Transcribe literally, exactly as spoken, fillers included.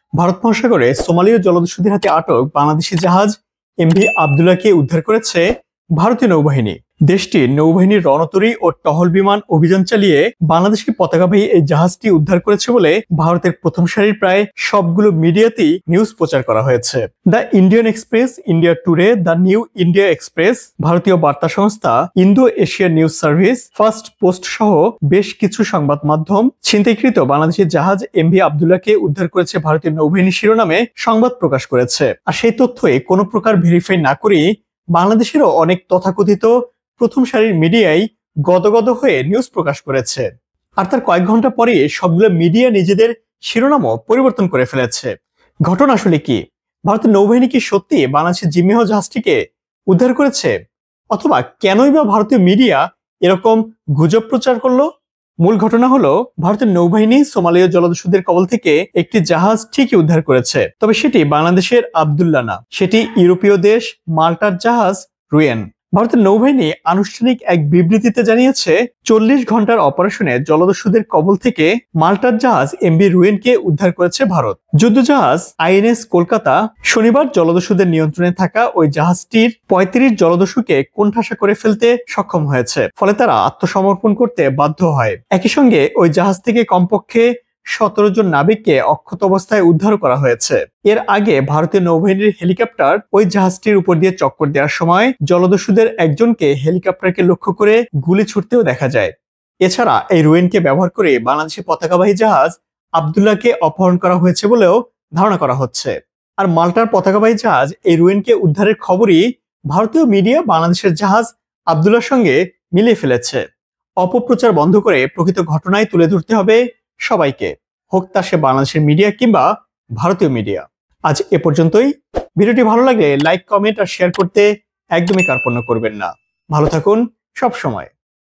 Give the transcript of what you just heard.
ভারত মহাসাগরে সোমালীয় জলদস্যুদের হাতে আটক বাংলাদেশি জাহাজ এমভি আবদুল্লাহকে উদ্ধার করেছে ভারতীয় নৌবাহিনী। দেশটির নৌবাহিনীর রণতরী ও টহল বিমান অভিযান চালিয়ে বাংলাদেশি পতাকাবাহী এই জাহাজটি উদ্ধার করেছে বলে ভারতের প্রথম সারির প্রায় সবগুলো মিডিয়াতেই নিউজ প্রচার করা হয়েছে। The Indian Express, India Today, the New India Express, ভারতীয় বার্তা সংস্থা, Indo Asia News Service, First Post সহ বেশ কিছু সংবাদ মাধ্যম ছিনতাইকৃত বাংলাদেশি জাহাজ এমভি আবদুল্লাহকে উদ্ধার করেছে ভারতীয় নৌবাহিনী শিরোনামে সংবাদ প্রকাশ করেছে। আর সেই তথ্যে কোনো প্রকার ভেরিফাই না করেই বাংলাদেশেরও অনেক তথাকথিত প্রথম সারির মিডিয়ায় গদগদ হয়ে নিউজ প্রকাশ করেছে। আর তার কয়েক ঘন্টা পরে সবগুলো মিডিয়া নিজেদের শিরোনামও পরিবর্তন করে ফেলেছে। ঘটনা আসলে কি? ভারতের নৌবাহিনী কি সত্যি বাংলাদেশের জিম্মি হওয়া জাহাজটিকে উদ্ধার করেছে, অথবা কেনই বা ভারতীয় মিডিয়া এরকম গুজব প্রচার করলো? মূল ঘটনা হলো, ভারতের নৌবাহিনী সোমালীয় জলদস্যুদের কবল থেকে একটি জাহাজ ঠিকই উদ্ধার করেছে, তবে সেটি বাংলাদেশের আবদুল্লাহ না, সেটি ইউরোপীয় দেশ মাল্টার জাহাজ রুয়েন। ভারতের নৌবাহিনী আনুষ্ঠানিক এক বিবৃতিতে জানিয়েছে, চল্লিশ ঘন্টার অপারেশনে জলদস্যুদের কবল থেকে মাল্টার জাহাজ এমভি রুয়েনকে উদ্ধার করেছে ভারত। যুদ্ধ জাহাজ আইএএনএস কলকাতা শনিবার জলদস্যুদের নিয়ন্ত্রণে থাকা ওই জাহাজটির পঁয়ত্রিশ জলদস্যুকে কোণঠাসা করে ফেলতে সক্ষম হয়েছে, ফলে তারা আত্মসমর্পণ করতে বাধ্য হয়। একই সঙ্গে ওই জাহাজ থেকে কমপক্ষে সতেরো জন নাবিককে অক্ষত অবস্থায় উদ্ধার করা হয়েছে। এর আগে ভারতীয় নৌবাহিনীর হেলিকপ্টার ওই জাহাজটির উপর দিয়ে চক্কর দেওয়ার সময় জলদস্যুদের একজনকে হেলিকপ্টারকে লক্ষ্য করে গুলি ছুটতেও দেখা যায়। এছাড়া এই রুয়েনকে ব্যবহার করে বাংলাদেশি পতাকাবাহী জাহাজ আবদুল্লাহকে অপহরণ করা হয়েছে বলেও ধারণা করা হচ্ছে। আর মাল্টার পতাকাবাহী জাহাজ এই রুয়েনকে উদ্ধারের খবরই ভারতীয় মিডিয়া বাংলাদেশের জাহাজ আবদুল্লাহর সঙ্গে মিলিয়ে ফেলেছে। অপপ্রচার বন্ধ করে প্রকৃত ঘটনায় তুলে ধরতে হবে সবাইকে, হোক তা সে বাংলাদেশের মিডিয়া কিংবা ভারতীয় মিডিয়া। আজ এ পর্যন্তই। ভিডিওটি ভালো লাগলে লাইক, কমেন্ট আর শেয়ার করতে একদমই কার্পণ্য করবেন না। ভালো থাকুন সব সময়।